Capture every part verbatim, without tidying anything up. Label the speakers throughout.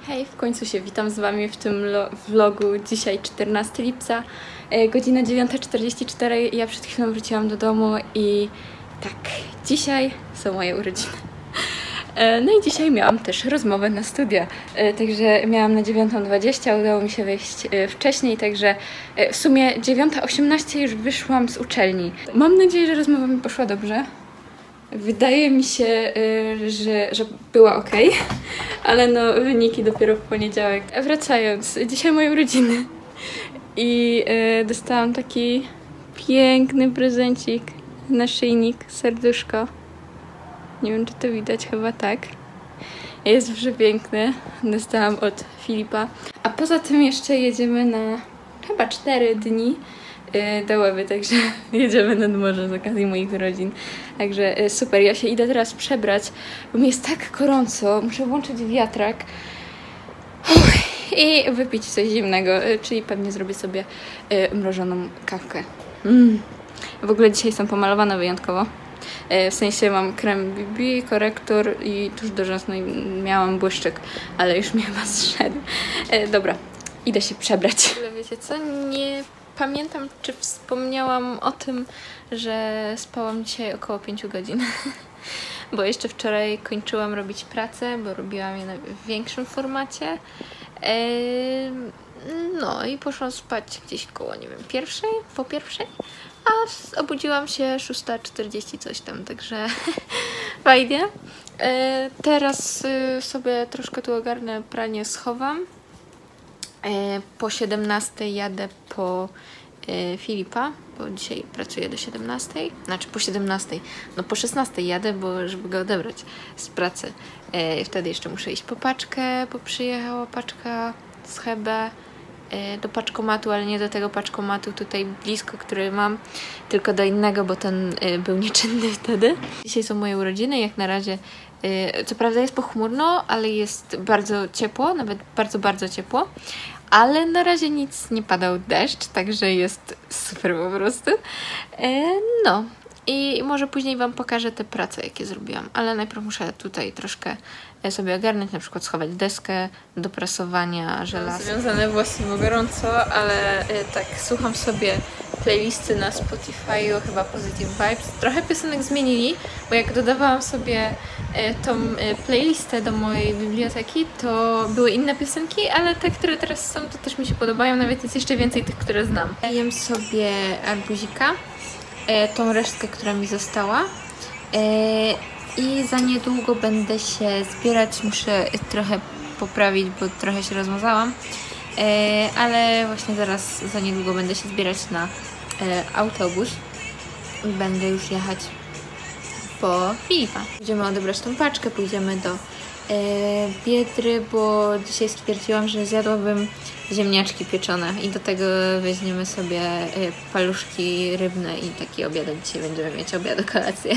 Speaker 1: Hej, w końcu się witam z Wami w tym vlogu. Dzisiaj czternastego lipca, e, godzina dziewiąta czterdzieści cztery. Ja przed chwilą wróciłam do domu i tak, dzisiaj są moje urodziny. E, no i dzisiaj miałam też rozmowę na studia, e, także miałam na dziewiątą dwadzieścia, udało mi się wyjść e, wcześniej, także e, w sumie dziewiąta osiemnaście już wyszłam z uczelni. Mam nadzieję, że rozmowa mi poszła dobrze. Wydaje mi się, że, że była ok, ale no wyniki dopiero w poniedziałek. Wracając, dzisiaj moje urodziny i y, dostałam taki piękny prezencik, naszyjnik, serduszko. Nie wiem, czy to widać, chyba tak. Jest przepiękny, dostałam od Filipa. A poza tym jeszcze jedziemy na chyba cztery dni do Łeby, także jedziemy nad morze z okazji moich urodzin. Także super, ja się idę teraz przebrać, bo mi jest tak gorąco, muszę włączyć wiatrak Uff, i wypić coś zimnego, czyli pewnie zrobię sobie mrożoną kawkę. Mm. W ogóle dzisiaj jestem pomalowana wyjątkowo. W sensie mam krem B B, korektor i tuż do rzęs, no i miałam błyszczyk, ale już mi chyba zszedł. Dobra, idę się przebrać. Ale wiecie co, nie pamiętam, czy wspomniałam o tym, że spałam dzisiaj około pięciu godzin. Bo jeszcze wczoraj kończyłam robić pracę, bo robiłam je w większym formacie. Eee, no i poszłam spać gdzieś koło, nie wiem, pierwszej, po pierwszej, a obudziłam się szósta czterdzieści coś tam, także fajnie. Eee, teraz y, sobie troszkę tu ogarnę, pranie schowam. Po siedemnastej jadę po e, Filipa, bo dzisiaj pracuję do siedemnastej, znaczy po siedemnastej, no po szesnastej jadę, bo żeby go odebrać z pracy. E, wtedy jeszcze muszę iść po paczkę, bo przyjechała paczka z Hebe e, do paczkomatu, ale nie do tego paczkomatu tutaj blisko, który mam, tylko do innego, bo ten e, był nieczynny wtedy. Dzisiaj są moje urodziny, jak na razie. Co prawda jest pochmurno, ale jest bardzo ciepło, nawet bardzo, bardzo ciepło. Ale na razie nic nie padał deszcz, także jest super po prostu. No i może później Wam pokażę te prace, jakie zrobiłam. Ale najpierw muszę tutaj troszkę sobie ogarnąć, na przykład schować deskę do prasowania żelaza. Związane włosy, bo gorąco, ale tak, słucham sobie playlisty na Spotify'u, chyba Positive Vibes. Trochę piosenek zmienili, bo jak dodawałam sobie tą playlistę do mojej biblioteki, to były inne piosenki, ale te, które teraz są, to też mi się podobają, nawet jest jeszcze więcej tych, które znam. Jem sobie arbuzika, tą resztkę, która mi została. I za niedługo będę się zbierać, muszę trochę poprawić, bo trochę się rozmazałam, ale właśnie zaraz, za niedługo będę się zbierać na autobus i będę już jechać po Filipa. Będziemy odebrać tą paczkę, pójdziemy do Biedry, bo dzisiaj stwierdziłam, że zjadłabym ziemniaczki pieczone i do tego weźmiemy sobie paluszki rybne i taki obiadek. Dzisiaj będziemy mieć obiad, kolację.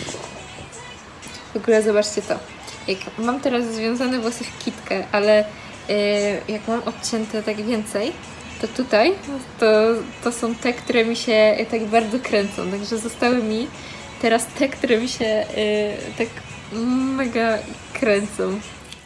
Speaker 1: W ogóle zobaczcie to. Jak mam teraz związane włosy w kitkę, ale yy, jak mam obcięte tak więcej, to tutaj to, to są te, które mi się tak bardzo kręcą. Także zostały mi teraz te, które mi się yy, tak mega kręcą.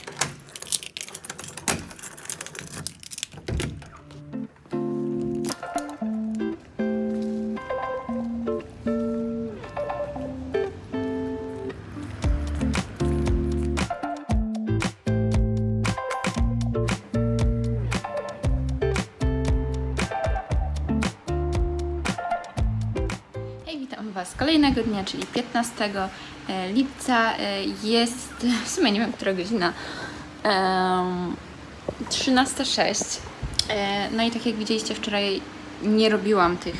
Speaker 1: Was kolejnego dnia, czyli piętnastego lipca. Jest w sumie nie wiem, która godzina, trzynasta sześć. No i tak jak widzieliście, wczoraj nie robiłam tych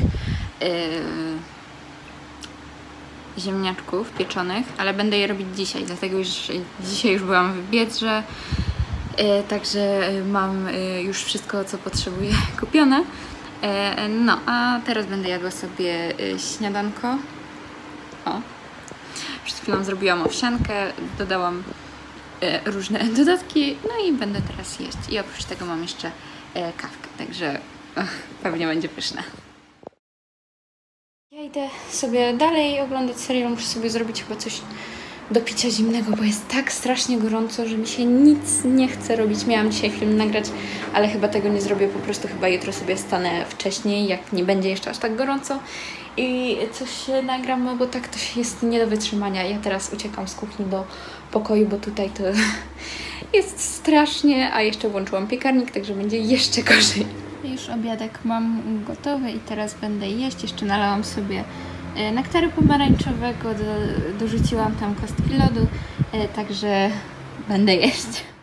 Speaker 1: ziemniaczków pieczonych, ale będę je robić dzisiaj, dlatego już dzisiaj już byłam w Biedrze, także mam już wszystko, co potrzebuję, kupione. No, a teraz będę jadła sobie śniadanko. O, przed chwilą zrobiłam owsiankę, dodałam różne dodatki, no i będę teraz jeść. I oprócz tego mam jeszcze kawkę, także och, pewnie będzie pyszne. Ja idę sobie dalej oglądać serial, muszę sobie zrobić chyba coś do picia zimnego, bo jest tak strasznie gorąco, że mi się nic nie chce robić. Miałam dzisiaj film nagrać, ale chyba tego nie zrobię, po prostu chyba jutro sobie stanę wcześniej, jak nie będzie jeszcze aż tak gorąco i coś się nagram, bo tak to jest nie do wytrzymania. Ja teraz uciekam z kuchni do pokoju, bo tutaj to jest strasznie, a jeszcze włączyłam piekarnik, także będzie jeszcze gorzej. Już obiadek mam gotowy i teraz będę jeść. Jeszcze nalałam sobie nektaru pomarańczowego, do, dorzuciłam tam kostki lodu, także będę jeść.